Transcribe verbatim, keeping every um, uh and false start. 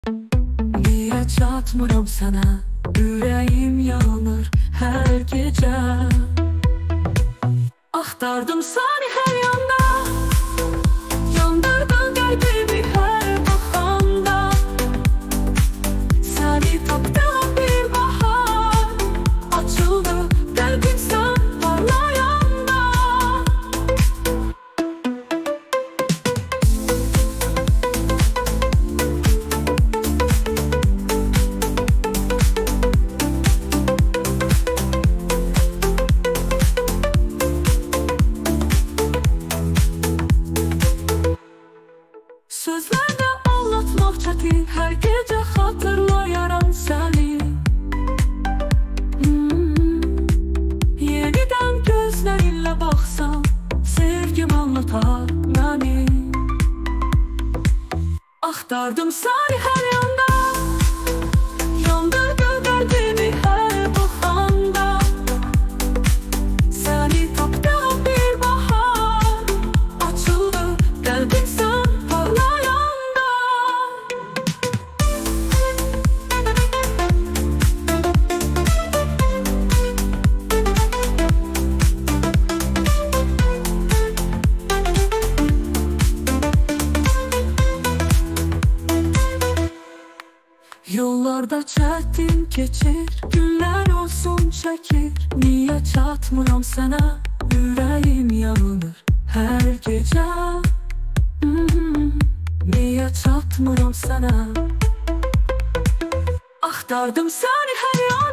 Niye çatmıram sana? Yüreğim yanır her gece. Axtardım seni her yanda, yandırdın kalbimi her baxanda. Seni tapdım bir bahar, açıldı kalbim sen parlayanda. Sözlərdə anlatmaq çətin, hər gecə xatırlayaram səni. hmm. Yenidən gözlərinlə baxsam, sevgim anlatar məni. Axtardım səni hər yanda, yandırdı qəlbimi hər baxanda. Səni tapdım bir bahar, açıldı qəlbim sən parlayanda. Yollarda çətin keçir, günlər olsun çəkir. Niyə çatmıram sənə? Ürəyim yanır hər gecə. hmm. Niyə çatmıram sənə? Axtardım səni hər yan.